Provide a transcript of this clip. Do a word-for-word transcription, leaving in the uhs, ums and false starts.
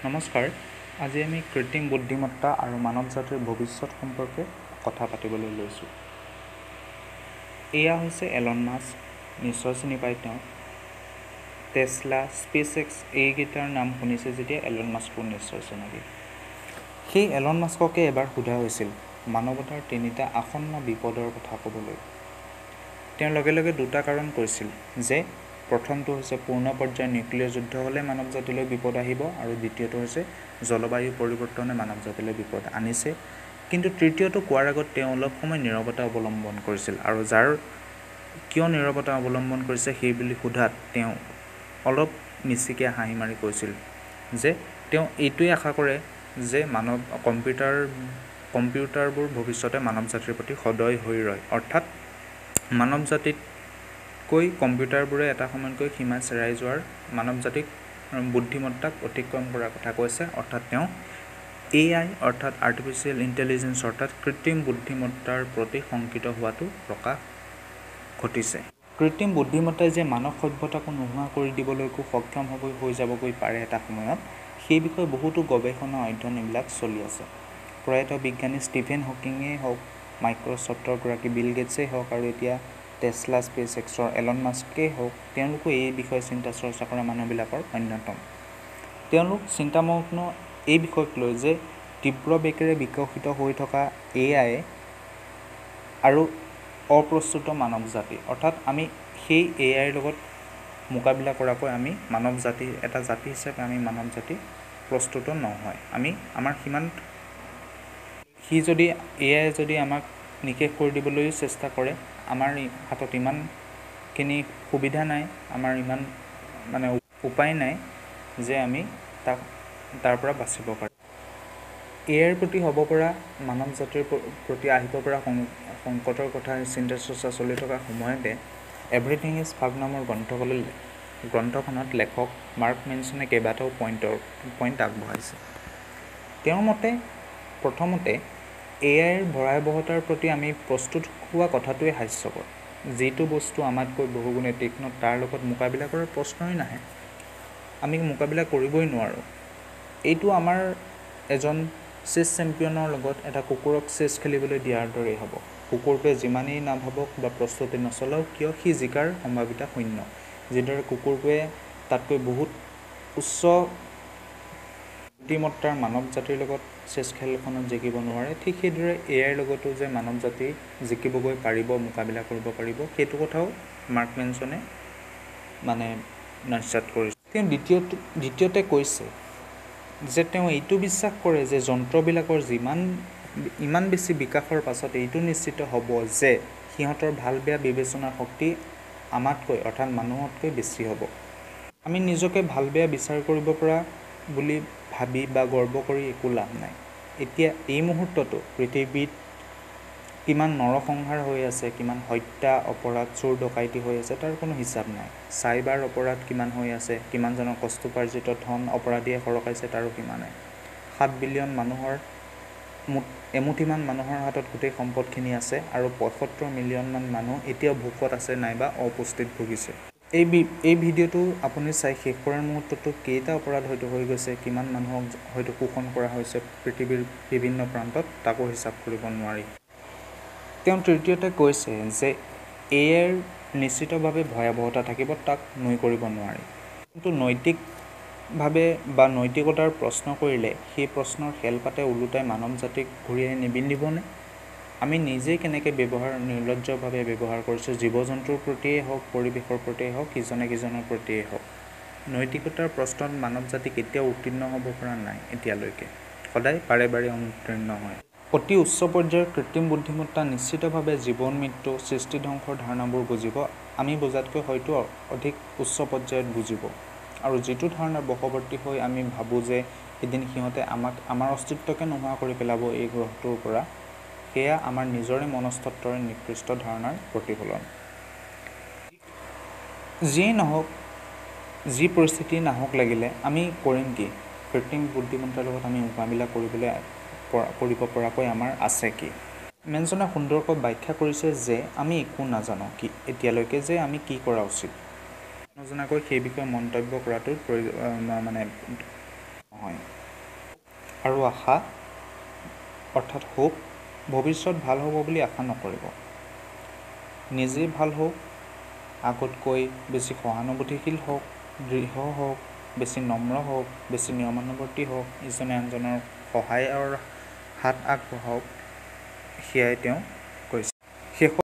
নমস্কাৰ, আজি আমি কৃত্ৰিম বুদ্ধিমত্তা আৰু মানৱ জাতিৰ ভৱিষ্যত সম্পৰ্কে কথা পাতিবলৈ লৈছোঁ। এয়া হৈছে এলন মাস্ক, নিশ্চয় চিনি পায় তেওঁ। টেছলা, স্পেচ এক্স এইকেইটাৰ নাম শুনিছে যেতিয়া এলন মাস্কো নিশ্চয় চিনাকি। সেই এলন মাস্ককে এবাৰ সোধা হৈছিল মানৱতাৰ তিনিটা আসন্ন বিপদৰ কথা ক'বলৈ। তেওঁ লগে লগে দুটা কাৰণ কৈছিল যে প্ৰথমটো হৈছে পূৰ্ণ পৰ্যায়ৰ নিউক্লিয়াৰ যুদ্ধ হ'লে মানৱ জাতিলৈ বিপদ আহিব, আৰু দ্বিতীয়টো হৈছে জলবায়ু পৰিৱৰ্তনে মানৱ জাতিলৈ বিপদ আনিছে। কিন্তু তৃতীয়টো কোৱাৰ আগত তেওঁ অলপ সময় নীৰৱতা অৱলম্বন কৰিছিল, আৰু যাৰ কিয় নীৰৱতা অৱলম্বন কৰিছে সেই বুলি সোধাত তেওঁ অলপ মিচিকিয়া হাঁহি মাৰি কৈছিল যে তেওঁ এইটোৱে আশা কৰে যে মানৱ কম্পিউটাৰ কম্পিউটাৰবোৰ ভৱিষ্যতে মানৱ জাতিৰ প্ৰতি সদয় হৈ ৰয়, অৰ্থাৎ মানৱ জাতিতকৈ কম্পিউটাৰবোৰে এটা সময়তকৈ সীমা চেৰাই যোৱাৰ মানৱ জাতিক বুদ্ধিমত্তাক অতিক্ৰম কৰাৰ কথা কৈছে। অৰ্থাৎ তেওঁ এ আই অৰ্থাৎ আৰ্টিফিচিয়েল ইণ্টেলিজেঞ্চ অৰ্থাৎ কৃত্ৰিম বুদ্ধিমত্তাৰ প্ৰতি শংকিত হোৱাটো প্ৰকাশ ঘটিছে। কৃত্ৰিম বুদ্ধিমত্তাই যে মানৱ সভ্যতাকো নোহোৱা কৰি দিবলৈকো সক্ষম হ'ব হৈ যাবগৈ পাৰে এটা সময়ত, সেই বিষয়ে বহুতো গৱেষণা অধ্যয়ন এইবিলাক চলি আছে। প্ৰয়াত বিজ্ঞানী ষ্টিফেন হকিঙেই হওক, মাইক্ৰ'ছফ্টৰ গৰাকী বিল গেটছেই হওক, আৰু এতিয়া টেছলা, স্পেচ এক্সৰ এলন মাস্কেই হওক, তেওঁলোকো এই বিষয়ে চিন্তা চৰ্চা কৰা মানুহবিলাকৰ অন্যতম। তেওঁলোক চিন্তামগ্ন এই বিষয়ক লৈ যে তীব্ৰ বেগেৰে বিকশিত হৈ থকা এ আই আৰু অপ্ৰস্তুত মানৱ জাতি, অৰ্থাৎ আমি সেই এ আইৰ লগত মোকাবিলা কৰাকৈ আমি মানৱ জাতি এটা জাতি হিচাপে আমি মানৱ জাতি প্ৰস্তুত নহয়। আমি আমাৰ সিমান সি যদি এ আই যদি আমাক নিশেষ কৰি দিবলৈও চেষ্টা কৰে, আমাৰ হাতত ইমানখিনি সুবিধা নাই, আমাৰ ইমান মানে উপায় নাই যে আমি তাক তাৰ পৰা বাচিব পাৰোঁ। এ আইৰ প্ৰতি হ'ব পৰা মানৱ জাতিৰ প্ৰতি আহিব পৰা সংকটৰ কথা চিন্তা চৰ্চা চলি থকা সময়তে এভৰিথিং ইজ ফাগ নামৰ গ্ৰন্থখনৰ গ্ৰন্থখনত লেখক মাৰ্ক মেনছনে কেইবাটাও পইণ্টৰ পইণ্ট আগবঢ়াইছে। তেওঁৰ মতে প্ৰথমতে এ আইৰ ভয়াৱহতাৰ প্ৰতি আমি প্ৰস্তুত হোৱা কথাটোৱে হাস্যকৰ। যিটো বস্তু আমাতকৈ বহুগুণে তীক্ষ্ণ তাৰ লগত মোকাবিলা কৰাৰ প্ৰশ্নই নাহে, আমি মোকাবিলা কৰিবই নোৱাৰোঁ। এইটো আমাৰ এজন চেছ চেম্পিয়নৰ লগত এটা কুকুৰক চেছ খেলিবলৈ দিয়াৰ দৰেই হ'ব। কুকুৰটোৱে যিমানেই নাভাবক বা প্ৰস্তুতি নচলাওক কিয়, সি জিকাৰ সম্ভাৱিতা শূন্য। যিদৰে কুকুৰটোৱে তাতকৈ বহুত উচ্চ বুদ্ধিমত্তাৰ মানৱ জাতিৰ লগত চেছ খেলখনত জিকিব নোৱাৰে, ঠিক সেইদৰে এ আইৰ লগতো যে মানৱ জাতি জিকিবগৈ পাৰিব, মোকাবিলা কৰিব পাৰিব, সেইটো কথাও মাৰ্ক মেনছনে মানে নস্যাৎ কৰিছে। তেওঁ দ্বিতীয়টো দ্বিতীয়তে কৈছে যে তেওঁ এইটো বিশ্বাস কৰে যে যন্ত্ৰবিলাকৰ যিমান ইমান বেছি বিকাশৰ পাছত এইটো নিশ্চিত হ'ব যে সিহঁতৰ ভাল বেয়া বিবেচনাৰ শক্তি আমাতকৈ অৰ্থাৎ মানুহতকৈ বেছি হ'ব। আমি নিজকে ভাল বেয়া বিচাৰ কৰিব পৰা বুলি ভাবি বা গৰ্ব কৰি একো লাভ নাই। এতিয়া এই মুহূৰ্ততো পৃথিৱীত কিমান নৰসংহাৰ হৈ আছে, কিমান হত্যা, অপৰাধ, চোৰ ডকাইতি হৈ আছে, তাৰ কোনো হিচাপ নাই। চাইবাৰ অপৰাধ কিমান হৈ আছে, কিমানজনৰ কষ্টোপাৰ্জিত ধন অপৰাধীয়ে সৰকাইছে তাৰো সীমা নাই। সাত বিলিয়ন মানুহৰ এমুঠিমান মানুহৰ হাতত গোটেই সম্পদখিনি আছে, আৰু পঁয়সত্তৰ মিলিয়নমান মানুহ এতিয়াও ভোকত আছে নাইবা অপুষ্টিত ভুগিছে। এই বি এই ভিডিঅ'টো আপুনি চাই শেষ কৰাৰ মুহূৰ্ততো কেইটা অপৰাধ হয়তো হৈ গৈছে, কিমান মানুহক হয়তো শোষণ কৰা হৈছে পৃথিৱীৰ বিভিন্ন প্ৰান্তত, তাকো হিচাপ কৰিব নোৱাৰি। তেওঁ তৃতীয়তে কৈছে যে এ আইৰ নিশ্চিতভাৱে ভয়াৱহতা থাকিব, তাক নুই কৰিব নোৱাৰি। কিন্তু নৈতিকভাৱে বা নৈতিকতাৰ প্ৰশ্ন কৰিলে সেই প্ৰশ্নৰ হেলপাতে ওলোটাই মানৱ জাতিক ঘূৰিয়াই নিবিন্দিবনে? আমি নিজেই কেনেকৈ ব্যৱহাৰ নিৰ্লজ্জভাৱে ব্যৱহাৰ কৰিছোঁ, জীৱ জন্তুৰ প্ৰতিয়েই হওক, পৰিৱেশৰ প্ৰতিয়েই হওক, ইজনে সিজনৰ প্ৰতিয়েই হওক। নৈতিকতাৰ প্ৰশ্নত মানৱ জাতি কেতিয়াও উত্তীৰ্ণ হ'ব পৰা নাই এতিয়ালৈকে, সদায় বাৰে বাৰে অনুত্তীৰ্ণ হয়। অতি উচ্চ পৰ্যায়ৰ কৃত্ৰিম বুদ্ধিমত্তা নিশ্চিতভাৱে জীৱন মৃত্যু, সৃষ্টি ধ্বংসৰ ধাৰণাবোৰ বুজিব, আমি বুজাতকৈ হয়তো অধিক উচ্চ পৰ্যায়ত বুজিব। আৰু যিটো ধাৰণাৰ বশৱৰ্তী হৈ আমি ভাবোঁ যে এদিন সিহঁতে আমাক আমাৰ অস্তিত্বকে নোহোৱা কৰি পেলাব এই গ্ৰহটোৰ পৰা, সেয়া আমাৰ নিজৰে মনস্তত্বৰে নিকৃষ্ট ধাৰণাৰ প্ৰতিফলন। যিয়েই নহওক, যি পৰিস্থিতি নাহক লাগিলে আমি কৰিম কি? কৃত্ৰিম বুদ্ধিমত্তাৰ লগত আমি মোকাবিলা কৰিবলৈ কৰিব পৰাকৈ আমাৰ আছে কি? মেনছনে সুন্দৰকৈ ব্যাখ্যা কৰিছে যে আমি একো নাজানো কি এতিয়ালৈকে যে আমি কি কৰা উচিত। নজনাকৈ সেই বিষয়ে মন্তব্য কৰাটো মানে নহয়। আৰু আশা অৰ্থাৎ হোপ, ভৱিষ্যত ভাল হ'ব বুলি আশা নকৰিব। নিজেই ভাল হওক, আগতকৈ বেছি সহানুভূতিশীল হওক, দৃঢ় হওক, বেছি নম্ৰ হওক, বেছি নিয়মানুৱৰ্তী হওক, ইজনে আনজনৰ সহায়ৰ হাত আগবঢ়াওক, সেয়াই তেওঁ